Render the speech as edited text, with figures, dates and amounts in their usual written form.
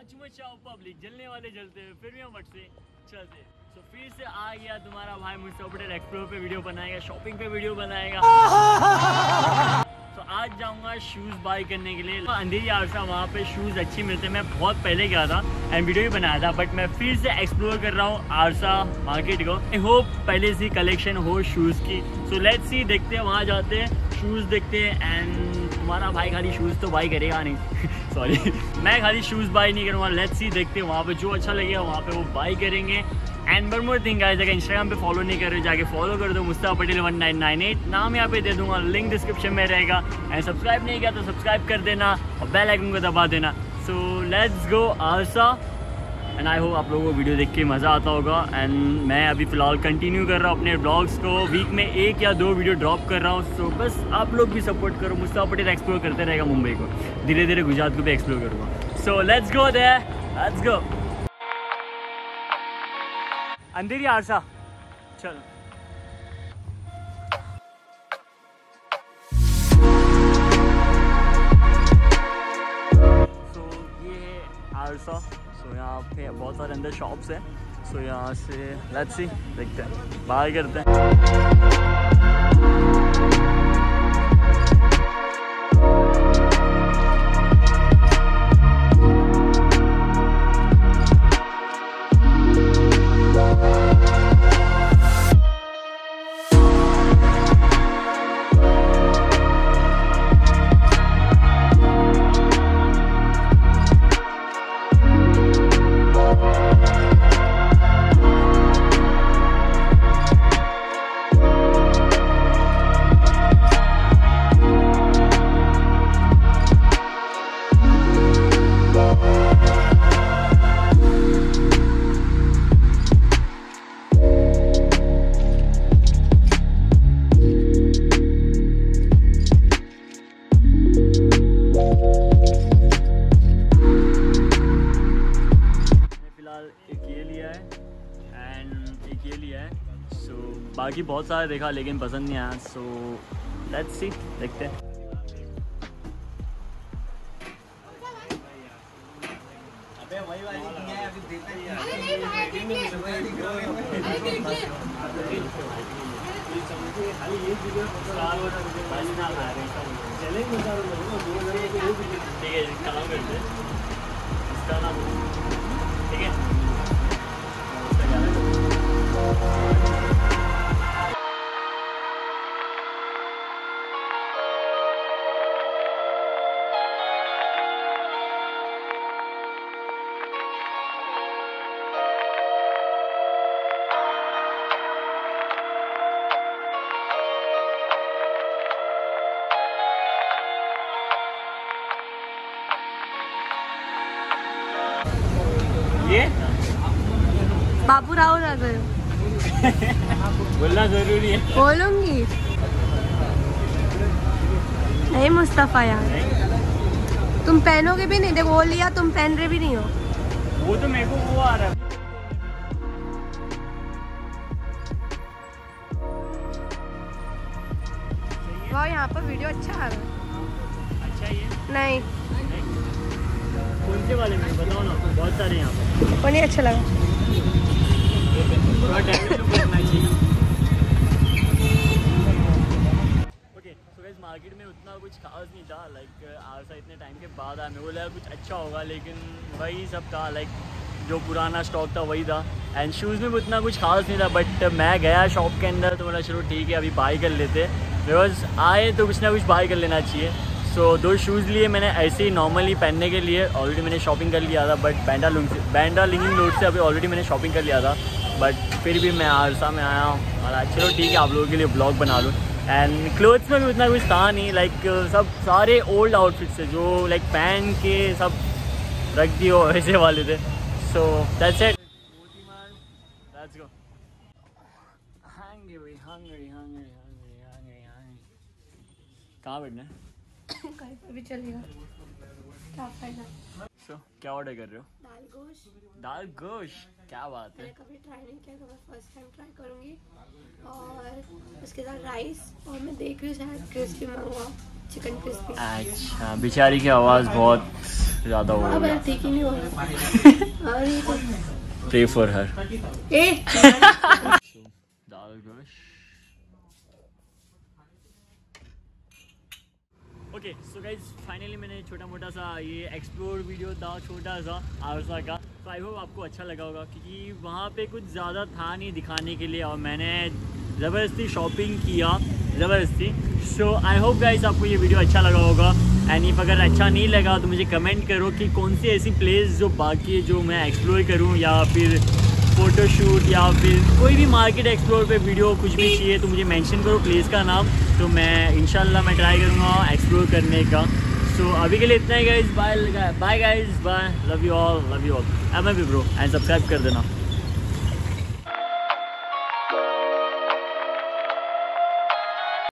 Much मचाओ public, जलने वाले जलते हैं, फिर भी हम मट से चलते। तो फिर से आ गया तुम्हारा भाई मुस्तफा पटेल एक्सप्लोर पे वीडियो बनाएगा, शॉपिंग पे वीडियो बनाएगा। तो आज जाऊंगा शूज़ बाय करने के लिए अंधेरी आरसा, वहाँ पे शूज़ अच्छी मिलते हैं। मैं बहुत पहले गया था एंड वीडियो भी बनाया था, बट मैं फिर से एक्सप्लोर कर रहा हूँ आरसा मार्केट को। आई होप पहले से कलेक्शन हो शूज़ की। सो लेट्स सी, देखते हैं, वहाँ जाते हैं, शूज़ देखते हैं। एंड तुम्हारा भाई खाली शूज़ तो बाई करेगा नहीं सॉरी मैं खाली शूज़ बाई नहीं करूँगा। लेट्स सी, देखते हैं, वहाँ पे जो अच्छा लगेगा वहाँ पे वो बाई करेंगे। And one more thing guys, अगर इंस्टाग्राम पे फॉलो नहीं कर रहे जाके फॉलो कर दो, मुस्तफा पटेल 1998 नाम यहाँ पे दे दूंगा, लिंक डिस्क्रिप्शन में रहेगा। एंड सब्सक्राइब नहीं किया तो सब्सक्राइब कर देना और बेल आइकन को दबा देना। सो लेट्स गो आरसा। एंड आई होप आप लोगों को वीडियो देख के मज़ा आता होगा। एंड मैं अभी फ़िलहाल कंटिन्यू कर रहा हूँ अपने ब्लॉग्स को, वीक में 1 या 2 वीडियो ड्रॉप कर रहा हूँ। सो बस आप लोग भी सपोर्ट करो, मुस्तफा पटेल एक्सप्लोर करते रहेगा मुंबई को, धीरे धीरे गुजरात को भी एक्सप्लोर करूँगा। So let's go there, let's go. Andheri आरसा चल। सो ये है आरसा। सो यहाँ पे बहुत सारे अंदर शॉप्स हैं। सो यहाँ से लेट्स सी, देखते हैं, बाय करते हैं। बाकी बहुत सारे देखा लेकिन पसंद नहीं आया। सो लेट्स सी, देखते हैं। ठीक है, ये बाबू राव आ गए बोलना जरूरी है। बोलूंगी नहीं मुस्तफा यार, तुम पहनोगे भी नहीं। देखो वो लिया, तुम पहन रहे भी नहीं हो। वो तो मेरे को वो आ रहा है। वाह, यहाँ पर वीडियो अच्छा आ रहा है। अच्छा ये नहीं, कौन से वाले में बताओ ना, बहुत सारे यहाँ पर। वो नहीं अच्छा लगा। थोड़ा डैमेज लुक करना चाहिए। ओके, सो गाइस मार्केट में उतना कुछ खास नहीं था। लाइक आरसा इतने टाइम के बाद आया, मेरे को लगा कुछ अच्छा होगा, लेकिन वही सब था। लाइक जो पुराना स्टॉक था वही था। एंड शूज़ में भी उतना कुछ खास नहीं था। बट मैं गया शॉप के अंदर तो बोला चलो ठीक है, अभी बाई कर लेते, बिकॉज आए तो कुछ ना कुछ बाई कर लेना चाहिए। सो 2 शूज़ लिए मैंने ऐसे ही नॉर्मली पहनने के लिए। ऑलरेडी मैंने शॉपिंग कर लिया था, बट बैंडा लिंकिंग रोड से अभी ऑलरेडी मैंने शॉपिंग कर लिया था। बट फिर भी मैं आरसा में आया हूँ और चलो ठीक है, आप लोगों के लिए ब्लॉग बना लूँ। एंड क्लोथ्स में भी उतना कुछ था नहीं। लाइक सब सारे ओल्ड आउटफिट्स थे जो लाइक पहन के सब रख दिए हो ऐसे वाले थे। So that's it, let's go. Hungry कहाँ बैठना है? कहीं पर भी चलेगा, क्या फायदा। सो क्या ऑर्डर कर रहे हो? दाल गोश्त। दाल गोश्त, क्या बात है। मैंने कभी ट्राई नहीं किया तो मैं फर्स्ट टाइम ट्राई करूँगी। और उसके साथ राइस, और मैं देख रही हूँ शायद क्रिस्पी मंगवाओ, चिकन क्रिस्पी। अच्छा, बेचारी की आवाज़ बहुत ज़्यादा हो रही है। ठीक ही नहीं हो रहा। और ये तो प्रे फॉर हर। दाल गोश्त। ओके सो गाइज फाइनली मैंने छोटा मोटा सा ये एक्सप्लोर वीडियो था, छोटा सा आरसा का। तो आई होप आपको अच्छा लगा होगा, क्योंकि वहाँ पे कुछ ज़्यादा था नहीं दिखाने के लिए, और मैंने ज़बरदस्ती शॉपिंग किया, ज़बरदस्ती। सो आई होप गाइज आपको ये वीडियो अच्छा लगा होगा। एंड इफ अगर अच्छा नहीं लगा तो मुझे कमेंट करो कि कौन सी ऐसी प्लेस जो बाकी जो मैं एक्सप्लोर करूँ, या फिर फ़ोटोशूट, या फिर कोई भी मार्केट एक्सप्लोर पे वीडियो कुछ भी चाहिए तो मुझे मेंशन करो प्लेस का नाम, तो मैं इंशाल्लाह मैं ट्राई करूँगा एक्सप्लोर करने का। सो अभी के लिए इतना ही guys, bye guys, bye, love you all, एम आई ब्रो, एंड सब्सक्राइब कर देना।